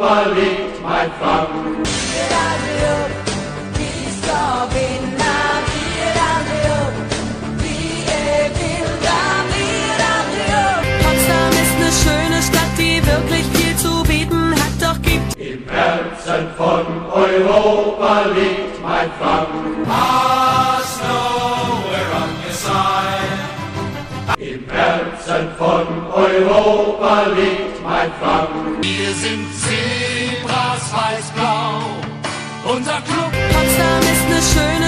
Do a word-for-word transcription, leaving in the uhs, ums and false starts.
Europa liegt mein Franken. Potsdam ist eine schöne Stadt, die wirklich viel zu bieten hat, doch gibt im Herzen von Europa liegt mein Franken. Us know we're on your side. Im Herzen von Europa liegt mein Franken. Wir sind Zebras weiß-blau. Unser Club Potsdam ist eine schöne